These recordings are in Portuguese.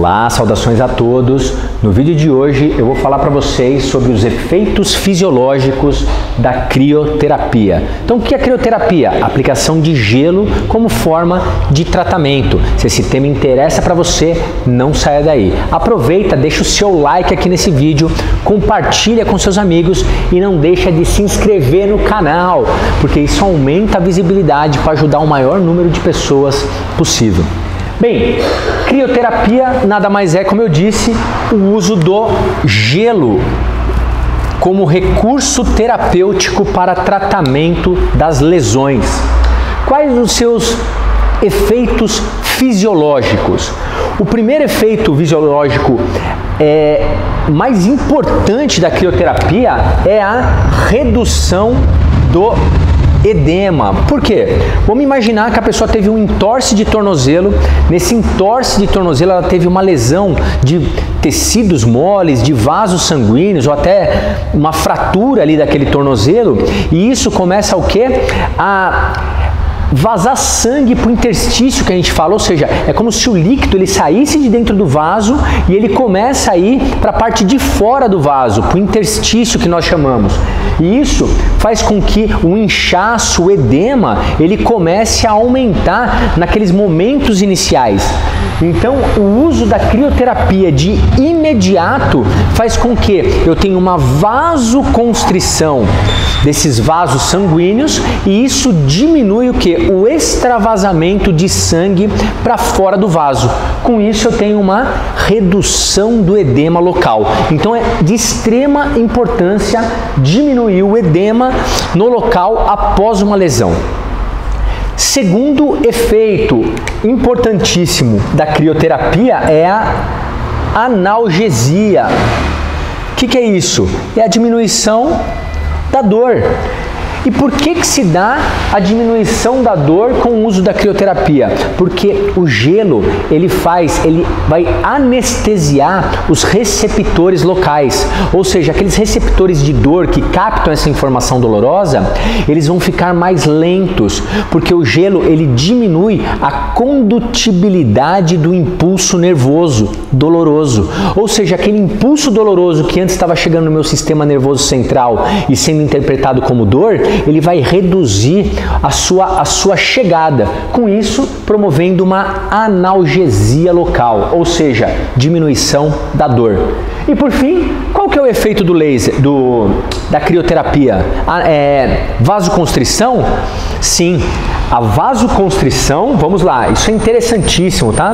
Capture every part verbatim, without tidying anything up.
Olá, saudações a todos. No vídeo de hoje eu vou falar para vocês sobre os efeitos fisiológicos da crioterapia. Então, o que é crioterapia? Aplicação de gelo como forma de tratamento. Se esse tema interessa para você, não saia daí. Aproveita, deixa o seu like aqui nesse vídeo, compartilha com seus amigos e não deixa de se inscrever no canal, porque isso aumenta a visibilidade para ajudar o maior número de pessoas possível. Bem, crioterapia nada mais é, como eu disse, o uso do gelo como recurso terapêutico para tratamento das lesões. Quais os seus efeitos fisiológicos? O primeiro efeito fisiológico é, mais importante da crioterapia é a redução do edema. Por quê? Vamos imaginar que a pessoa teve um entorse de tornozelo. Nesse entorse de tornozelo ela teve uma lesão de tecidos moles, de vasos sanguíneos ou até uma fratura ali daquele tornozelo, e isso começa o quê? A vazar sangue para o interstício que a gente fala, ou seja, é como se o líquido ele saísse de dentro do vaso e ele começa a ir para a parte de fora do vaso, para o interstício que nós chamamos. E isso faz com que o inchaço, o edema, ele comece a aumentar naqueles momentos iniciais. Então, o uso da crioterapia de imediato faz com que eu tenha uma vasoconstrição desses vasos sanguíneos e isso diminui o que? O extravasamento de sangue para fora do vaso. Com isso eu tenho uma redução do edema local. Então é de extrema importância diminuir o edema no local após uma lesão. Segundo efeito importantíssimo da crioterapia é a analgesia. O que que é isso? É a diminuição da dor. E por que que se dá a diminuição da dor com o uso da crioterapia? Porque o gelo, ele faz, ele vai anestesiar os receptores locais, ou seja, aqueles receptores de dor que captam essa informação dolorosa, eles vão ficar mais lentos, porque o gelo, ele diminui a condutibilidade do impulso nervoso doloroso, ou seja, aquele impulso doloroso que antes estava chegando no meu sistema nervoso central e sendo interpretado como dor, ele vai reduzir a sua, a sua chegada, com isso promovendo uma analgesia local, ou seja, diminuição da dor. E por fim, qual que é o efeito do laser, do, da crioterapia? A, é, vasoconstrição? Sim, a vasoconstrição, vamos lá, isso é interessantíssimo, tá?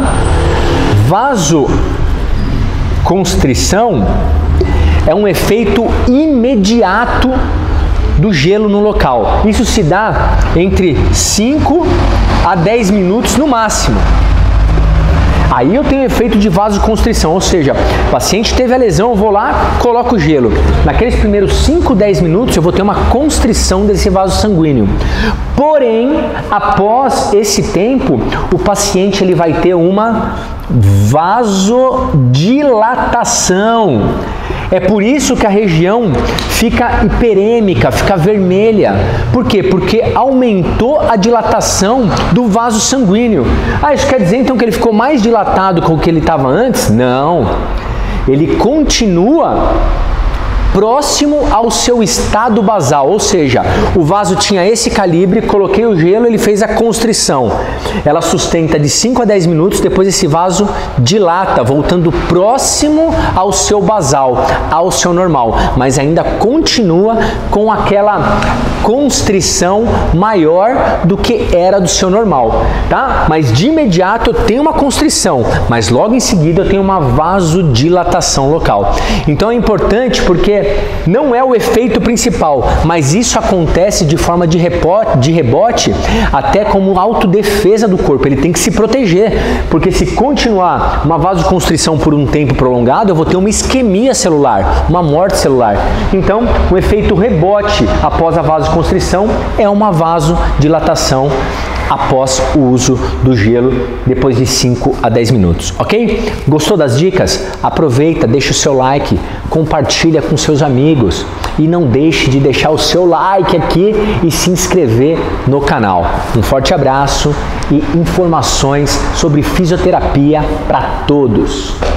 Vasoconstrição é um efeito imediato do gelo no local. Isso se dá entre cinco a dez minutos no máximo. Aí eu tenho efeito de vasoconstrição, ou seja, o paciente teve a lesão, eu vou lá, coloco o gelo. Naqueles primeiros cinco, dez minutos eu vou ter uma constrição desse vaso sanguíneo. Porém, após esse tempo, o paciente ele vai ter uma vasodilatação. É por isso que a região fica hiperêmica, fica vermelha. Por quê? Porque aumentou a dilatação do vaso sanguíneo. Ah, isso quer dizer então que ele ficou mais dilatado com o que ele estava antes? Não. Ele continua próximo ao seu estado basal, ou seja, o vaso tinha esse calibre, coloquei o gelo, ele fez a constrição. Ela sustenta de cinco a dez minutos, depois esse vaso dilata, voltando próximo ao seu basal, ao seu normal, mas ainda continua com aquela constrição maior do que era do seu normal, tá? Mas de imediato eu tenho uma constrição, mas logo em seguida eu tenho uma vasodilatação local. Então é importante porque não é o efeito principal, mas isso acontece de forma de rebote, de rebote até como autodefesa do corpo. Ele tem que se proteger, porque se continuar uma vasoconstrição por um tempo prolongado, eu vou ter uma isquemia celular, uma morte celular. Então, o efeito rebote após a vasoconstrição é uma vasodilatação após o uso do gelo depois de cinco a dez minutos, ok? Gostou das dicas? Aproveita, deixa o seu like, compartilha com seus amigos e não deixe de deixar o seu like aqui e se inscrever no canal. Um forte abraço e informações sobre fisioterapia para todos.